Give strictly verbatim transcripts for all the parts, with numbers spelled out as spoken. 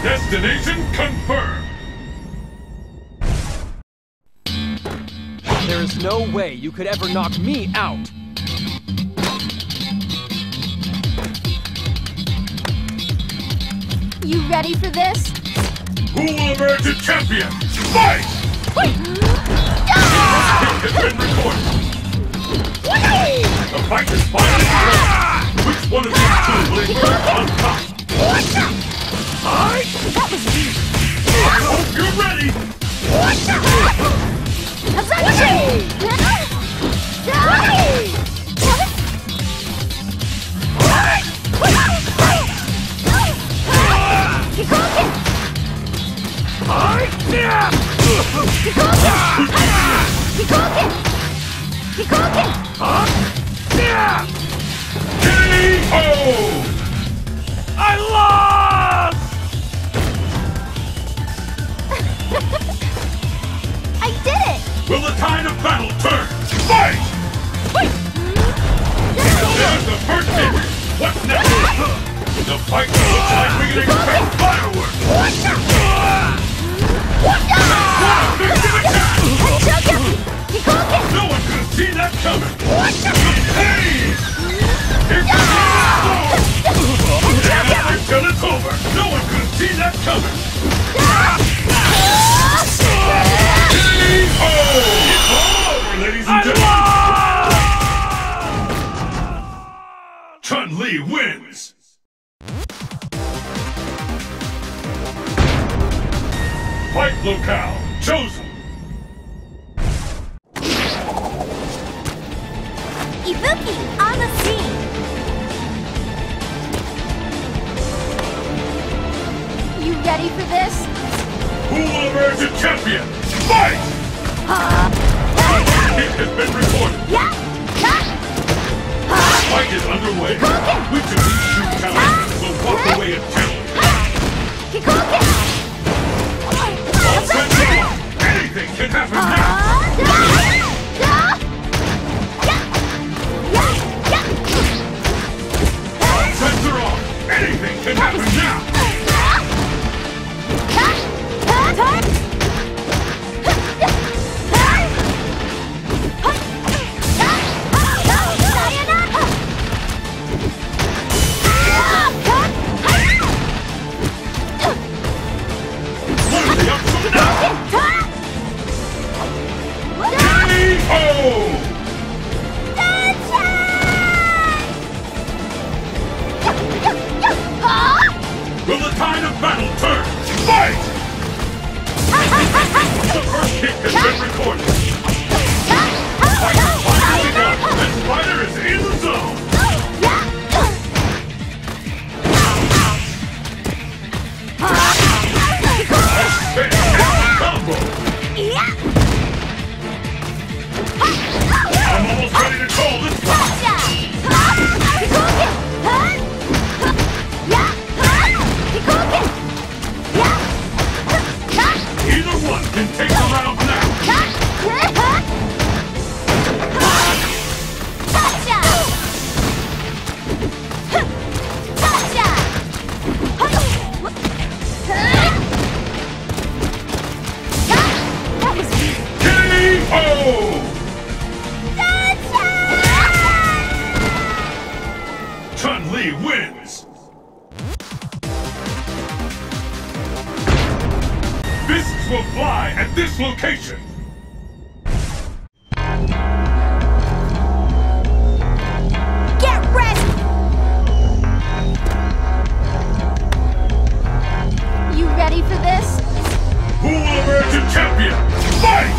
Destination confirmed! There is no way you could ever knock me out! You ready for this? Who will emerge a champion? Fight! Has been recorded. The fight is finally over. Which one of these two will emerge on top? Fight! That was weak. I hope you're ready! K O! I lost! I did it! Will the tide of battle turn? Fight! There's the first hit! What's next? The fight looks like we can expect fireworks! What a victim attack! No one could have seen that coming! Hey! Here comes the storm! And until it's over! No one could have seen that coming! K O! It's all over, ladies and gentlemen! Chun-Li wins! Fight locale chosen! Ibuki on the scene! You ready for this? Who will emerge a champion? Fight! It has been recorded. Yeah! The fight is underway. Which of these two challengers will walk away a champion? All friends along. Anything can happen now. All friends are on. Anything can happen now. What are they up to now? K O! Will the tide of battle turn? Fight! The first kick has been recorded. Fight has finally begun. This fighter is in the zone. Fantastic combo. I'm almost ready to call this fight. Either one can take the round now. K O! Chun-Li wins! Fists will fly at this location! Get ready! You ready for this? Who will emerge a champion? Fight!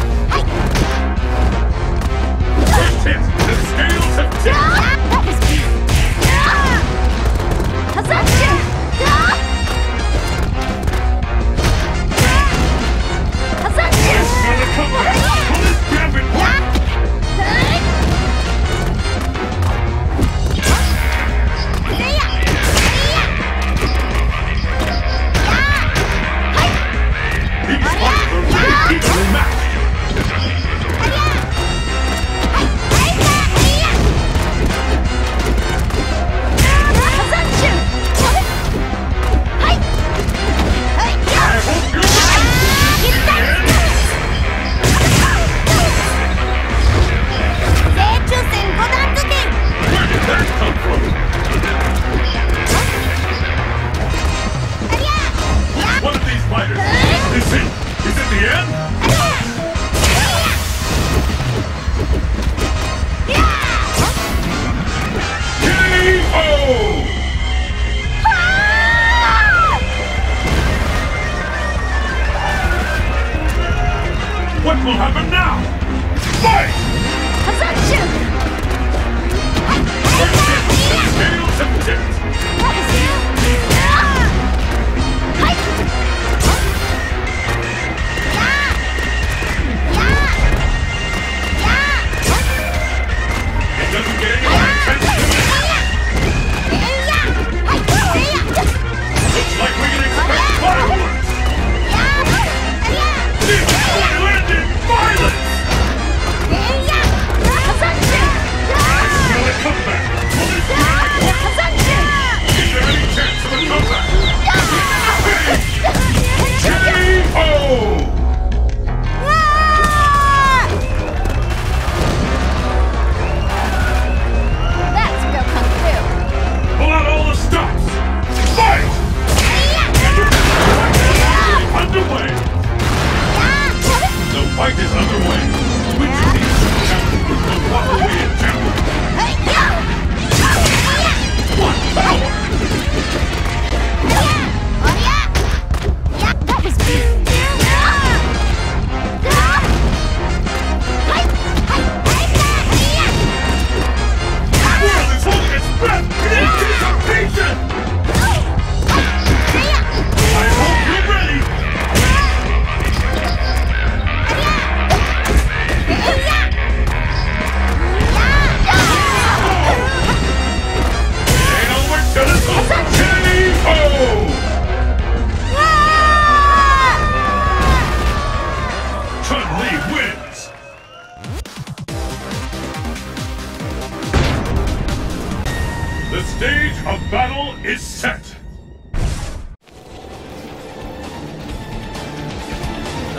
First hit, the scales have tipped! That was cute! Hazachi! Hazachi! This for the comeback! Will this gambit work? These fighters are very evenly matched!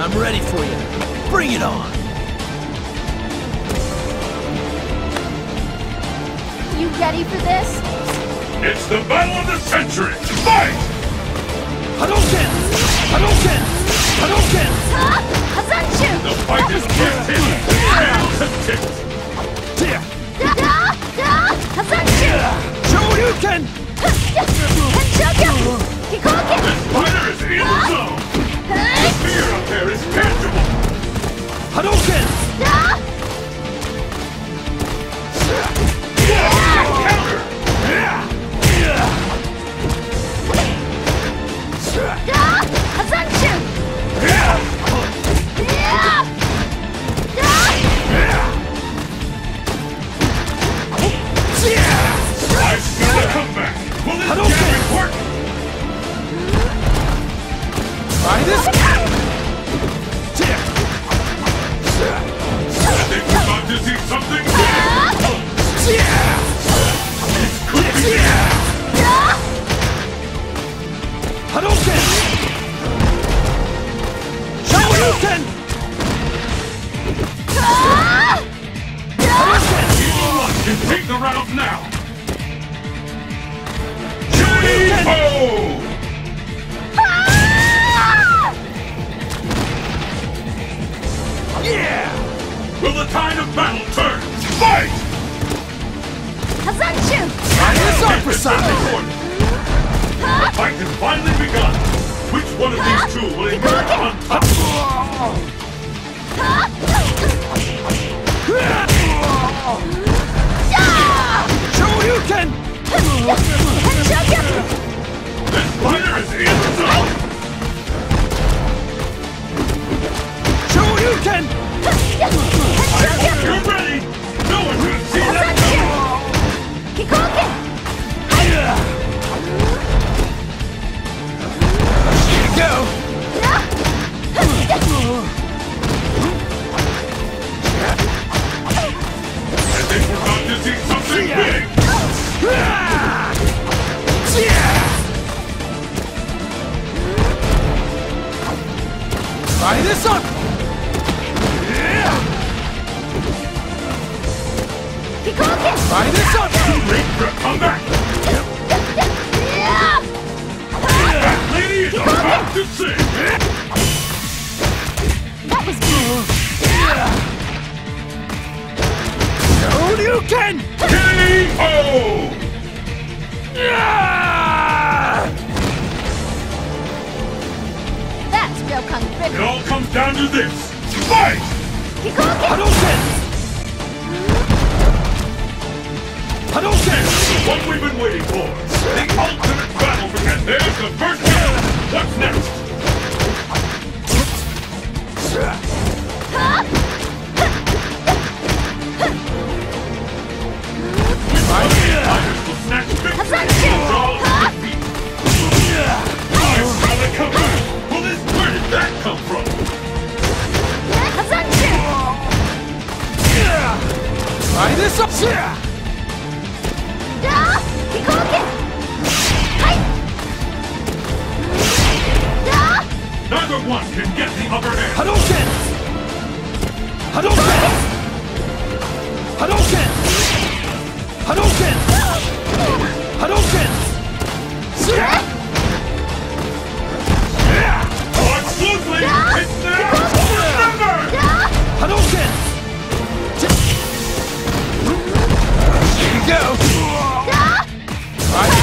I'm ready for you. Bring it on. You ready for this? It's the battle of the century! Fight! Hadouken! Hadouken! Hadouken! Huh? Hazanshu! The fight is first hit and tipped. Here! Da! Da! Hazanshu! Shoryuken! Henshogun! Kikoken! This fighter is in the zone! The fear up there is tangible! Hadouken! Da! Counter! Da! Hazanshu! Yeah! Da! I smell a comeback! Will this Hadouken! damage work? Try this! I think we're about to see something big! Da! Hadouken! Shoryuken! Ah! Da! Evil One can take the round now! Johnny-Ho! Ah! Yeah! Will the tide of battle turn? Fight! Hazanshu! Try this on for The size! fight has finally begun! Which one of these two will emerge on top? Shoryuken! Henshogun! This fighter is in the zone! Shoryuken! Henshogun! You're ready! No one can see that Hazanshu! coming! Kikoken! Here you go! I think we're about to see something big! Try this on! Kikoken! Try this on! Too late for a comeback! That lady is about to sing! That was good. Shoryuken! K O! That's real kung fu. It all comes down to this! Fight! Kikoken! Hadouken! Hadouken! The one we've been waiting for! The ultimate battle! And there's the first hit! What's next? Fighters will snatch victory and draw defeat! I smell a comeback! Well, this, where did that come from? Hazanshu! Try this up! Da! Kikoken! Hai! Da! Neither one can get the upper hand! Hadouken! Hadouken! Hadouken! Hadouken! Hadouken! Watch closely! It's now! Remember! Da! Hadouken! Here you go! Da! Right.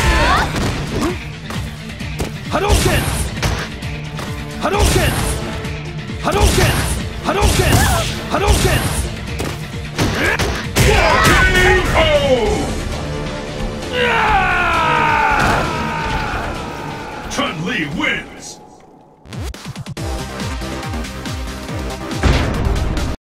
Hadouken! Hadouken! Hadouken! Hadouken! Hadouken! K O! Chun-Li wins!